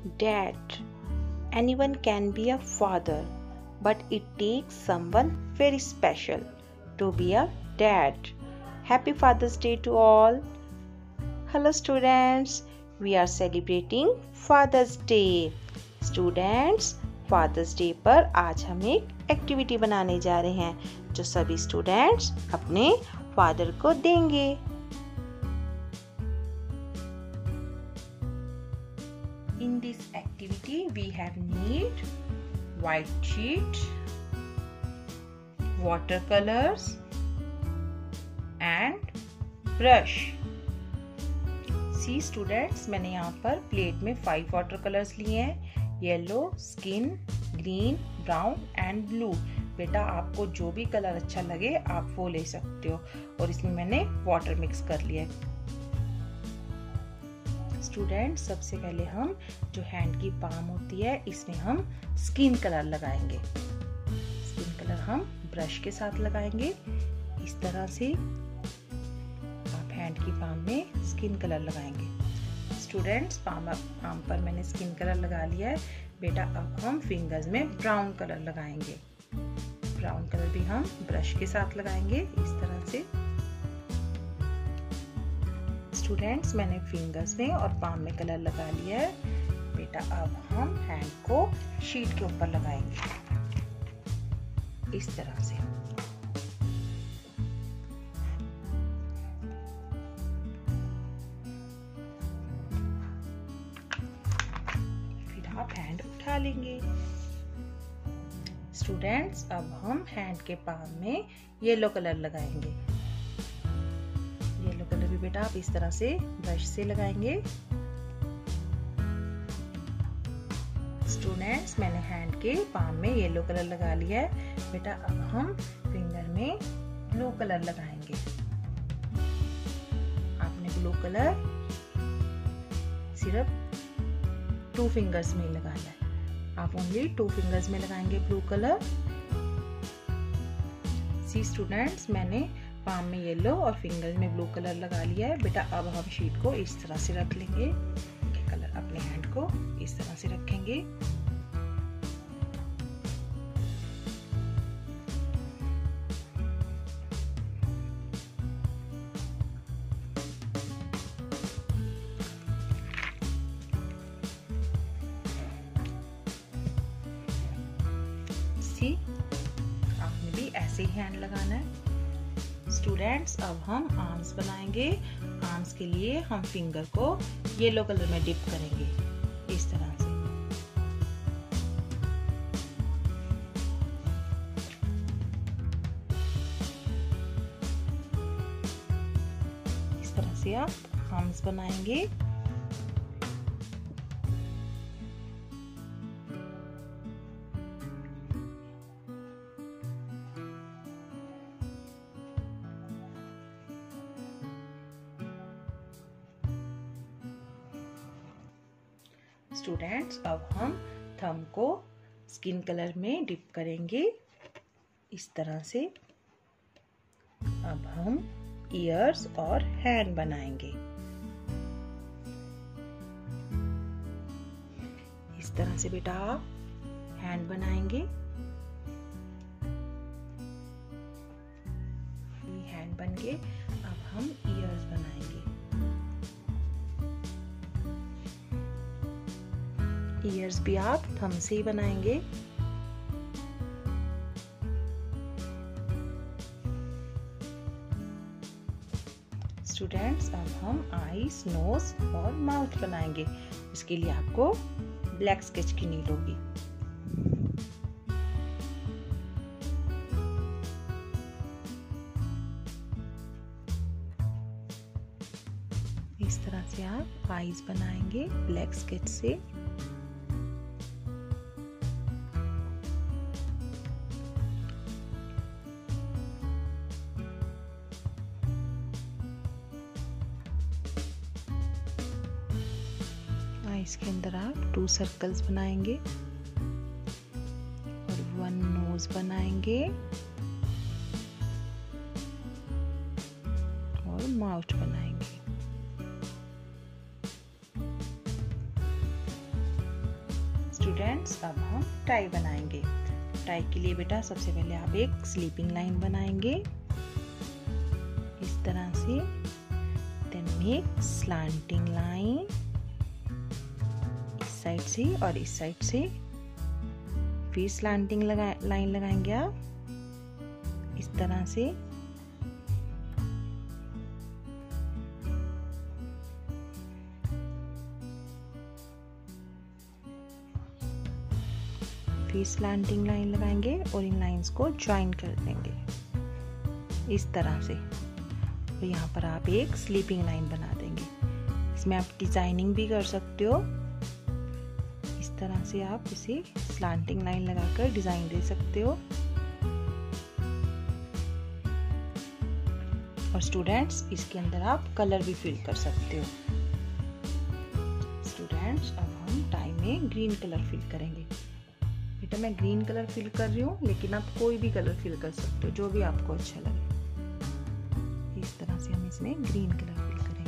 dad. Anyone can be a father, but it takes someone very special to be a dad. Happy Father's Day to all. Hello students, we are celebrating Father's Day. Students, Father's Day पर आज हम एक activity बनाने जा रहे हैं जो सभी स्टूडेंट्स अपने फादर को देंगे। In this activity we have need white sheet, watercolors and brush. See students, मैंने यहाँ पर प्लेट में 5 वाटर कलर्स लिए हैं, yellow, skin, green, brown and blue. बेटा आपको जो भी कलर अच्छा लगे आप वो ले सकते हो और इसमें मैंने वाटर मिक्स कर लिया है। स्टूडेंट, सबसे पहले हम जो हैंड की पाम होती है इसमें हम स्किन कलर लगाएंगे। स्किन कलर हम ब्रश के साथ लगाएंगे इस तरह से। आप हैंड की पाम में स्किन कलर लगाएंगे। स्टूडेंट्स, पाम पर मैंने स्किन कलर लगा लिया है। बेटा अब हम फिंगर्स में ब्राउन कलर लगाएंगे। ब्राउन कलर भी हम ब्रश के साथ लगाएंगे इस तरह से। स्टूडेंट्स, मैंने फिंगर्स में और पाम में कलर लगा लिया है। बेटा अब हम हैंड को शीट के ऊपर लगाएंगे इस तरह से। आप हैंड उठा लेंगे। स्टूडेंट्स, अब हम हैंड के पाम में येलो कलर लगाएंगे। येलो कलर भी बेटा आप इस तरह से ब्रश से लगाएंगे। स्टूडेंट्स, मैंने हैंड के पाम में येलो कलर लगा लिया है। बेटा अब हम फिंगर में ब्लू कलर लगाएंगे। आपने ब्लू कलर सिर्फ 2 फिंगर्स में लगाना है। आप ओनली 2 फिंगर्स में लगाएंगे ब्लू कलर। सी स्टूडेंट्स, मैंने पाम में येलो और फिंगर्स में ब्लू कलर लगा लिया है। बेटा अब हम शीट को इस तरह से रख लेंगे। कलर अपने हैंड को इस तरह से रखेंगे। आपने भी ऐसे ही हैंड लगाना है। स्टूडेंट्स, अब हम आर्म्स बनाएंगे। आर्म्स के लिए हम फिंगर को येलो कलर में डिप करेंगे इस तरह से। इस तरह से आप आर्म्स बनाएंगे। स्टूडेंट्स, अब हम थंब को स्किन कलर में डिप करेंगे इस तरह से। अब हम ईयर्स और हैंड बनाएंगे इस तरह से। बेटा आप हैंड बनाएंगे। ये हैंड बन गए। अब हम ईयर्स बनाएंगे। ईयर्स भी आप थंब से ही बनाएंगे। स्टूडेंट्स, अब हम आईज, नोज और माउथ बनाएंगे। इसके लिए आपको ब्लैक स्केच की नीड होगी। इस तरह से आप आईज बनाएंगे ब्लैक स्केच से। इसके अंदर आप 2 सर्कल्स बनाएंगे और 1 नोज बनाएंगे और माउथ बनाएंगे। स्टूडेंट्स अब हम टाई बनाएंगे। टाई के लिए बेटा सबसे पहले आप एक स्लीपिंग लाइन बनाएंगे इस तरह से, देन मेक स्लैंटिंग लाइन इस साइड से और इस साइड से, फिर स्लैंटिंग लाइन लगाएंगे आप इस तरह से। फिर स्लैंटिंग लाइन लगाएंगे और इन लाइंस को ज्वाइन कर देंगे इस तरह से। और यहाँ पर आप एक स्लीपिंग लाइन बना देंगे। इसमें आप डिजाइनिंग भी कर सकते हो, इस तरह से आप इसे स्लैंटिंग लाइन लगाकर डिजाइन दे सकते हो। और स्टूडेंट्स इसके अंदर आप कलर भी फिल कर सकते हो। स्टूडेंट्स अब हम टाई में ग्रीन कलर फिल करेंगे। बेटा मैं ग्रीन कलर फिल कर रही हूँ, लेकिन आप कोई भी कलर फिल कर सकते हो जो भी आपको अच्छा लगे। इस तरह से हम इसमें ग्रीन कलर फिल करेंगे।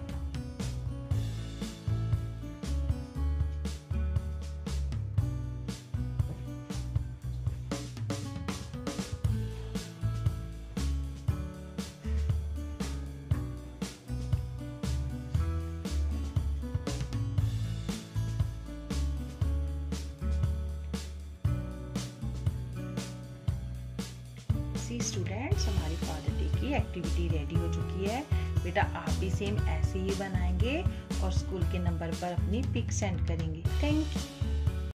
स्टूडेंट्स हमारी फादर डे की एक्टिविटी रेडी हो चुकी है। बेटा आप भी सेम ऐसे ही बनाएंगे और स्कूल के नंबर पर अपनी पिक सेंड करेंगे। Thank you.